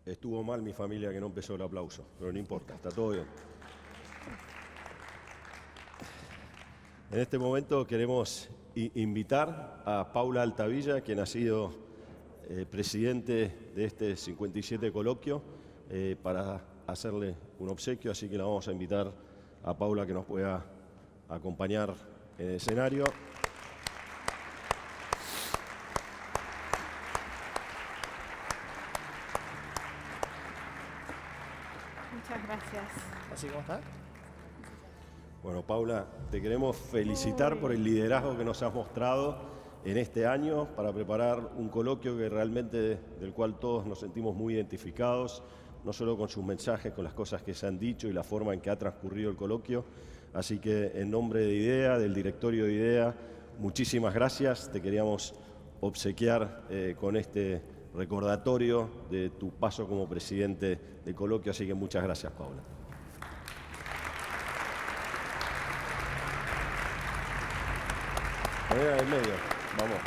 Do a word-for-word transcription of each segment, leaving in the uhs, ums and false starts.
Estuvo mal mi familia que no empezó el aplauso, pero no importa, está todo bien. En este momento queremos invitar a Paula Altavilla, quien ha sido eh, presidente de este cincuenta y siete coloquio, eh, para hacerle un obsequio, así que la vamos a invitar a Paula que nos pueda acompañar en el escenario. Muchas gracias. ¿Así como está? Bueno, Paula, te queremos felicitar Uy. por el liderazgo que nos has mostrado en este año para preparar un coloquio que realmente del cual todos nos sentimos muy identificados, no solo con sus mensajes, con las cosas que se han dicho y la forma en que ha transcurrido el coloquio. Así que en nombre de IDEA, del directorio de IDEA, muchísimas gracias. Te queríamos obsequiar eh, con este recordatorio de tu paso como presidente del coloquio, así que muchas gracias, Paula. Venga, en medio, vamos.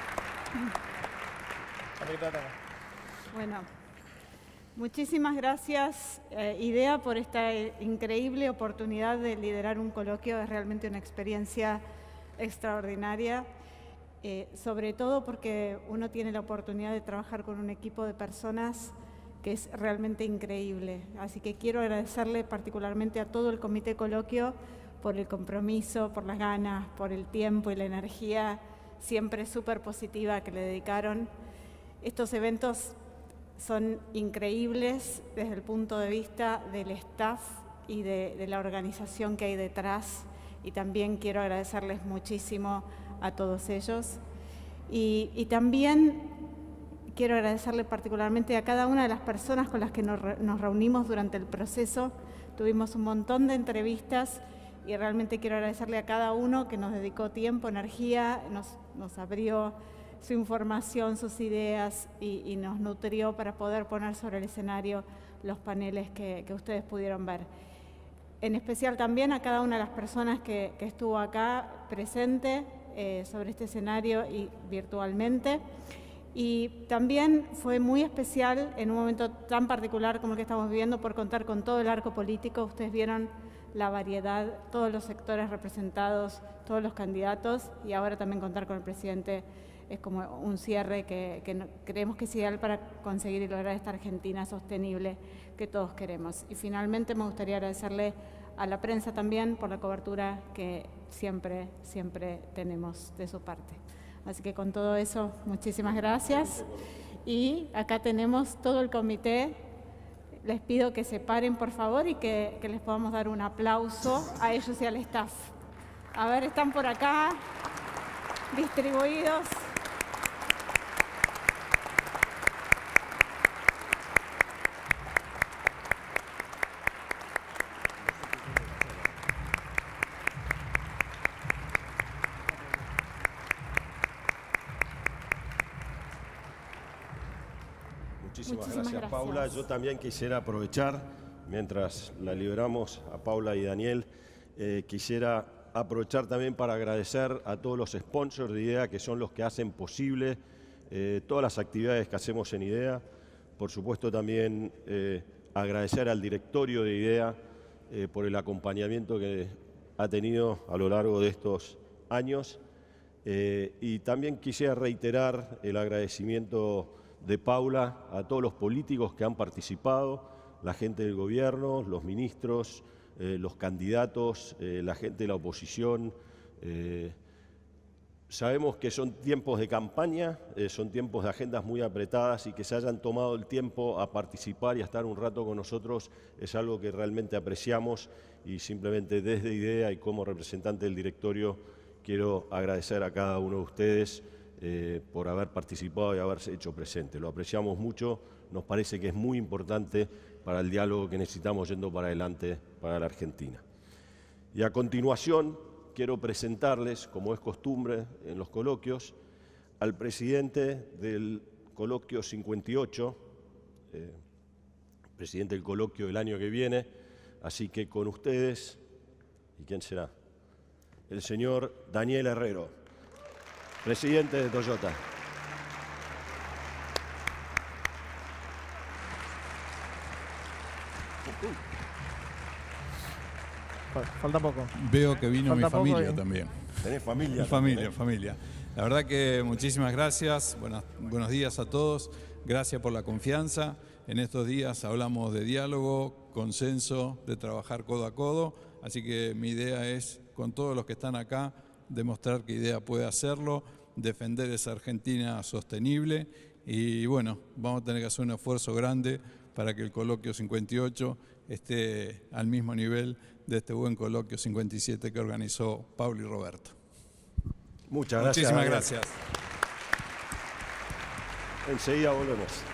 Bueno, muchísimas gracias, eh, IDEA, por esta increíble oportunidad de liderar un coloquio. Es realmente una experiencia extraordinaria, eh, sobre todo porque uno tiene la oportunidad de trabajar con un equipo de personas que es realmente increíble. Así que quiero agradecerle particularmente a todo el comité coloquio por el compromiso, por las ganas, por el tiempo y la energía siempre súper positiva que le dedicaron. Estos eventos son increíbles desde el punto de vista del staff y de, de la organización que hay detrás, y también quiero agradecerles muchísimo a todos ellos. Y, y también quiero agradecerle particularmente a cada una de las personas con las que nos, nos reunimos durante el proceso. Tuvimos un montón de entrevistas y realmente quiero agradecerle a cada uno que nos dedicó tiempo, energía, nos, nos abrió su información, sus ideas y, y nos nutrió para poder poner sobre el escenario los paneles que, que ustedes pudieron ver. En especial también a cada una de las personas que, que estuvo acá presente eh, sobre este escenario y virtualmente. Y también fue muy especial en un momento tan particular como el que estamos viviendo por contar con todo el arco político. Ustedes vieron la variedad, todos los sectores representados, todos los candidatos, y ahora también contar con el presidente es como un cierre que, que no, creemos que es ideal para conseguir y lograr esta Argentina sostenible que todos queremos. Y finalmente me gustaría agradecerle a la prensa también por la cobertura que siempre, siempre tenemos de su parte. Así que con todo eso, muchísimas gracias. Y acá tenemos todo el comité. Les pido que se paren, por favor, y que, que les podamos dar un aplauso a ellos y al staff. A ver, están por acá, distribuidos. Muchísimas, Muchísimas gracias, gracias, Paula. Yo también quisiera aprovechar, mientras la liberamos a Paula y Daniel, eh, quisiera aprovechar también para agradecer a todos los sponsors de IDEA, que son los que hacen posible eh, todas las actividades que hacemos en IDEA. Por supuesto también eh, agradecer al directorio de IDEA eh, por el acompañamiento que ha tenido a lo largo de estos años. Eh, y también quisiera reiterar el agradecimiento de Paula a todos los políticos que han participado, la gente del gobierno, los ministros, eh, los candidatos, eh, la gente de la oposición. Eh, sabemos que son tiempos de campaña, eh, son tiempos de agendas muy apretadas, y que se hayan tomado el tiempo a participar y a estar un rato con nosotros es algo que realmente apreciamos, y simplemente desde IDEA y como representante del directorio quiero agradecer a cada uno de ustedes Eh, por haber participado y haberse hecho presente. Lo apreciamos mucho, nos parece que es muy importante para el diálogo que necesitamos yendo para adelante para la Argentina. Y a continuación quiero presentarles, como es costumbre en los coloquios, al presidente del coloquio cincuenta y ocho, eh, presidente del coloquio del año que viene, así que con ustedes, ¿y quién será? El señor Daniel Herrero, presidente de Toyota. Falta poco. Veo que vino Falta mi familia poco, también. Tenés familia. Familia, también, ¿eh? familia. La verdad que muchísimas gracias. Buenas, buenos días a todos. Gracias por la confianza. En estos días hablamos de diálogo, consenso, de trabajar codo a codo. Así que mi idea es, con todos los que están acá, demostrar que IDEA puede hacerlo, defender esa Argentina sostenible y bueno, vamos a tener que hacer un esfuerzo grande para que el coloquio cincuenta y ocho esté al mismo nivel de este buen coloquio cincuenta y siete que organizó Pablo y Roberto. Muchas gracias. Muchísimas gracias. Enseguida volvemos.